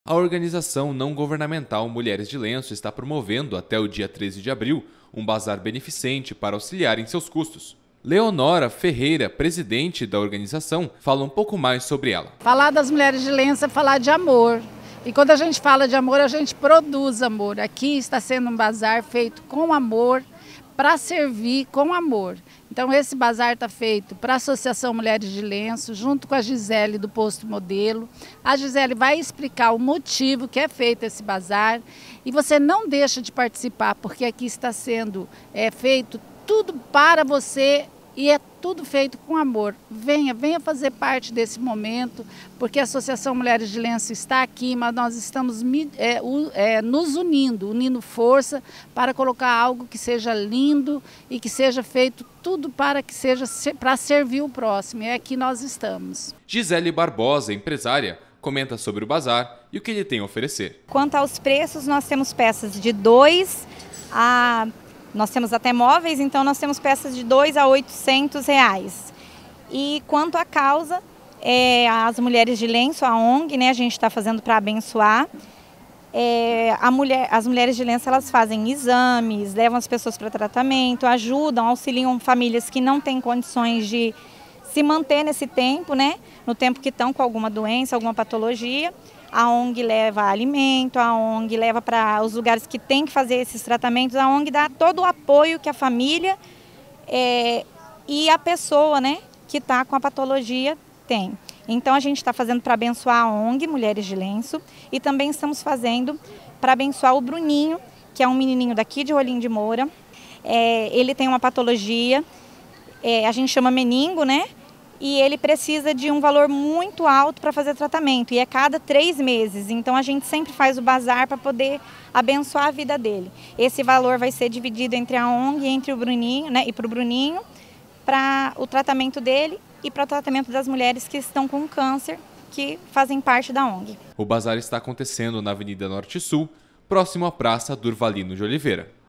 A organização não governamental Mulheres de Lenço está promovendo, até o dia 13 de abril, um bazar beneficente para auxiliar em seus custos. Leonora Ferreira, presidente da organização, fala um pouco mais sobre ela. Falar das Mulheres de Lenço é falar de amor. E quando a gente fala de amor, a gente produz amor. Aqui está sendo um bazar feito com amor, para servir com amor. Então esse bazar está feito para a Associação Mulheres de Lenço, junto com a Gisele do Posto Modelo. A Gisele vai explicar o motivo que é feito esse bazar e você não deixa de participar, porque aqui está sendo feito tudo para você e é tudo feito com amor. Venha fazer parte desse momento, porque a Associação Mulheres de Lenço está aqui, mas nós estamos nos unindo força para colocar algo que seja lindo e que seja feito tudo para que seja para servir o próximo. É aqui nós estamos. Gisele Barbosa, empresária, comenta sobre o bazar e o que ele tem a oferecer. Quanto aos preços, nós temos peças de 2 a... Nós temos até móveis, então nós temos peças de 2 a 800 reais. E quanto à causa, as Mulheres de Lenço, a ONG, né, a gente está fazendo para abençoar. As Mulheres de Lenço, elas fazem exames, levam as pessoas para tratamento, ajudam, auxiliam famílias que não têm condições de se manter nesse tempo, né, no tempo que estão com alguma doença, alguma patologia. A ONG leva alimento, a ONG leva para os lugares que tem que fazer esses tratamentos, a ONG dá todo o apoio que a família e a pessoa, né, que está com a patologia tem. Então a gente está fazendo para abençoar a ONG Mulheres de Lenço e também estamos fazendo para abençoar o Bruninho, que é um menininho daqui de Rolim de Moura. Ele tem uma patologia, a gente chama meningo, né? E ele precisa de um valor muito alto para fazer tratamento, e é cada 3 meses. Então a gente sempre faz o bazar para poder abençoar a vida dele. Esse valor vai ser dividido entre a ONG e entre o Bruninho, né, e para o Bruninho, para o tratamento dele e para o tratamento das mulheres que estão com câncer, que fazem parte da ONG. O bazar está acontecendo na Avenida Norte Sul, próximo à Praça Durvalino de Oliveira.